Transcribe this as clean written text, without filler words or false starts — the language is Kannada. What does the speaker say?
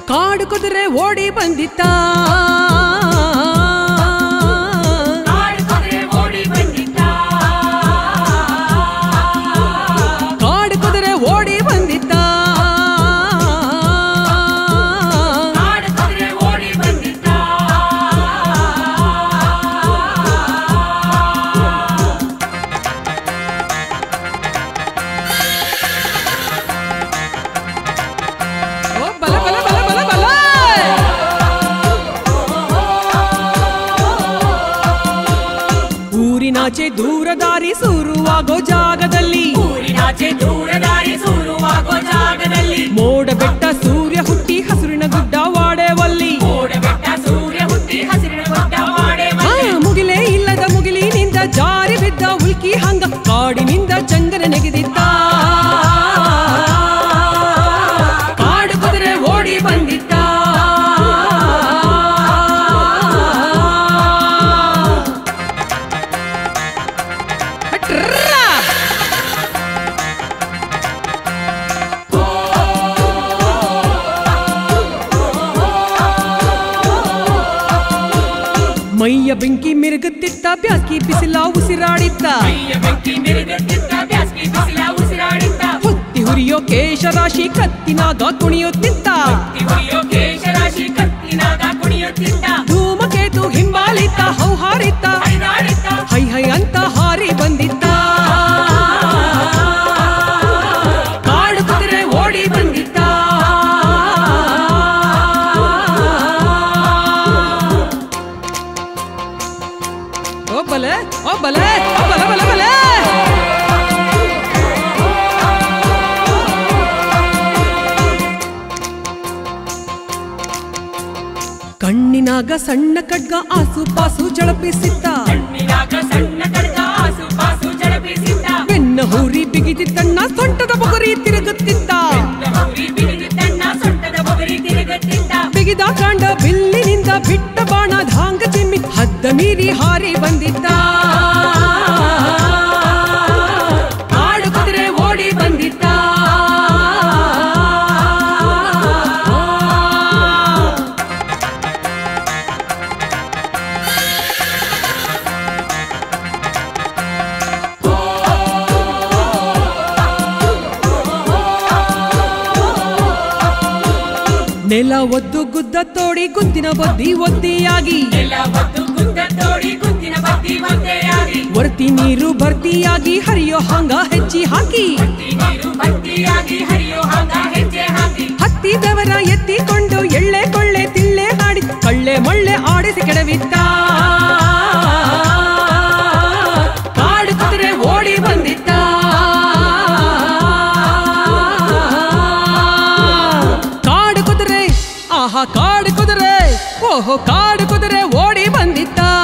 ಕಾಡು ಕುದುರೆ ಓಡಿ ಬಂದಿತ್ತ ಊರಿನಾಚೆ ದೂರದಾರಿ ಶುರುವಾಗೋ ಜಾಗದಲ್ಲಿ ಮೋಡ ಬೆಟ್ಟ ಸೂರ್ಯ ಹುಟ್ಟಿ ಹಸುರಿನ ಗುಡ್ಡ ವಾಡೆವಲ್ಲಿ ಮುಗಿಲೇ ಇಲ್ಲದ ಮುಗಿಲಿನಿಂದ ಜಾರಿ ಬಿದ್ದ ಉಲ್ಕಿ ಹಂಗ ಕಾಡಿನಿಂದ ಚಂದನ ನೆಗೆದಿತ್ತ ಕಾಡು ಕುದುರೆ ಓಡಿ ಬಂದಿತ್ತ ಮೈಯ ಬೆಂಕಿ ಮಿರುಗುತ್ತಿತ್ತ ಬ್ಯಾಸ್ಗಿ ಬಿಸಿಲ ಉಸಿರಾಡಿತ್ತ ಹೊತ್ತಿ ಹುರಿಯೋ ಕೇಶರಾಶಿ ಕತ್ತಿನಾಗ ಕುಣಿಯುತ್ತಿತ್ತ ಧೂಮಕೇತು ಹಿಂಬಾಲಿತ್ತ ಹೌಹಾರಿತ್ತ ಹೈ ಹೈ ಅಂತ ಹಾರಿ ಬಂದಿತ್ತ ಕಾಡು ಕುದುರೆ ಓಡಿ ಬಂದಿತ್ತ ಬಲೆ ಓ ಬಲೆ ಓ ಬಲೆ ಬಲೆ ಬಲೆ ಕಣ್ಣಿನಾಗ ಸಣ್ಣ ಖಡ್ಗ ಆಸುಪಾಸು ಜಳಪಿಸಿತ್ತ ಬೆನ್ನ ಹೂರಿ ಬಿಗಿದಿತ್ತಣ್ಣ ಸೊಂಟದ ಬೊಗರಿ ತಿರುಗುತ್ತಿತ್ತ ಬಿಗಿದ ಕಾಂಡ ಬಿಲ್ಲಿನಿಂದ ಬಿಟ್ಟ ಬಾಣ ಧಾಂಗ ಚಿಮ್ಮಿ ಹದ್ದ ಮೀರಿ ಹಾರಿ ಬಂದಿತ್ತ ಕಾಡು ಕುದುರೆ ಓಡಿ ಬಂದಿತ್ತ ನೆಲ ಒದ್ದು ಗುದ್ದ ತೋಡಿ ಗುದ್ದಿನ ಬದ್ದಿ ಒದ್ದಿಯಾಗಿ ವರ್ತಿ ನೀರು ಭರ್ತಿಯಾಗಿ ಹರಿಯೋ ಹಂಗ ಹೆಚ್ಚಿ ಹಾಕಿ ಹತ್ತಿದವರ ಎತ್ತಿಕೊಂಡು ಎಳ್ಳೆ ಕೊಳ್ಳೆ ತಿಳ್ಳೆ ಹಾಡಿ ಕಳ್ಳೆ ಮಳ್ಳೆ ಆಡಿಸಿ ಕೆಡವಿತ್ತ ಕಾಡು ಕುದುರೆ ಓಡಿ ಬಂದಿತ್ತ ಕಾಡು ಕುದುರೆ ಆಹಾ ಕಾಡು ಕುದುರೆ ಓಹೋ ಕಾಡು ಕುದುರೆ ಓಡಿ ಬಂದಿತ್ತ